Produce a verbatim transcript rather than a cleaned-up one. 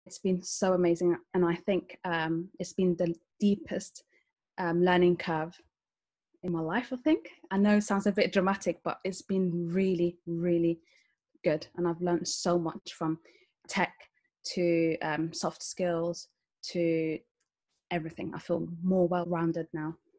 It's been so amazing. And I think um, it's been the deepest um, learning curve in my life, I think. I know it sounds a bit dramatic, but it's been really, really good. And I've learned so much from tech to um, soft skills to everything. I feel more well-rounded now.